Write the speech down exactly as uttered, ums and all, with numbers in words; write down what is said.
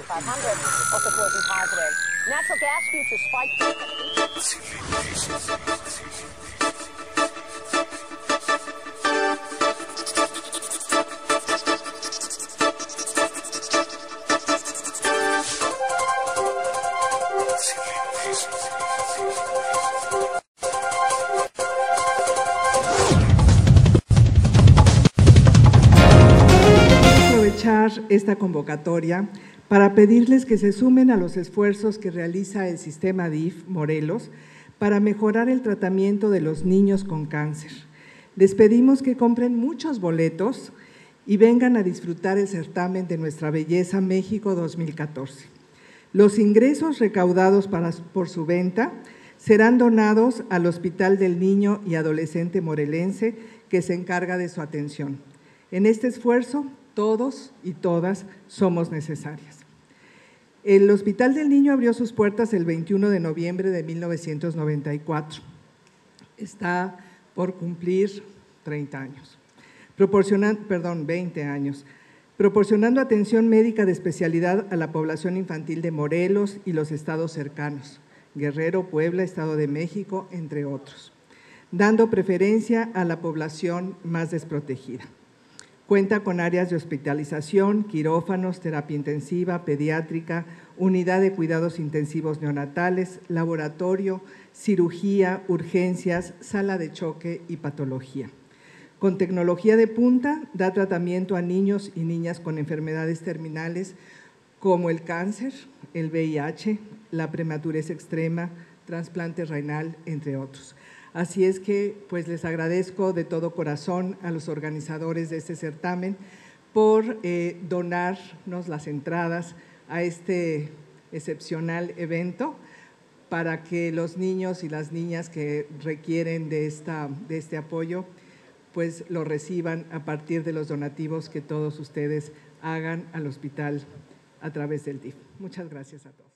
five hundred, also closing positive. Natural gas futures spiked. Aprovechar esta convocatoria para pedirles que se sumen a los esfuerzos que realiza el sistema D I F Morelos para mejorar el tratamiento de los niños con cáncer. Les pedimos que compren muchos boletos y vengan a disfrutar el certamen de Nuestra Belleza México dos mil catorce. Los ingresos recaudados para, por su venta serán donados al Hospital del Niño y Adolescente Morelense, que se encarga de su atención. En este esfuerzo, todos y todas somos necesarias. El Hospital del Niño abrió sus puertas el veintiuno de noviembre de mil novecientos noventa y cuatro. Está por cumplir treinta años, proporcionando, perdón, veinte años, proporcionando atención médica de especialidad a la población infantil de Morelos y los estados cercanos, Guerrero, Puebla, Estado de México, entre otros, dando preferencia a la población más desprotegida. Cuenta con áreas de hospitalización, quirófanos, terapia intensiva, pediátrica, unidad de cuidados intensivos neonatales, laboratorio, cirugía, urgencias, sala de choque y patología. Con tecnología de punta, da tratamiento a niños y niñas con enfermedades terminales como el cáncer, el V I H, la prematurez extrema, trasplante renal, entre otros. Así es que pues les agradezco de todo corazón a los organizadores de este certamen por eh, donarnos las entradas a este excepcional evento para que los niños y las niñas que requieren de, esta, de este apoyo pues lo reciban a partir de los donativos que todos ustedes hagan al hospital a través del D I F. Muchas gracias a todos.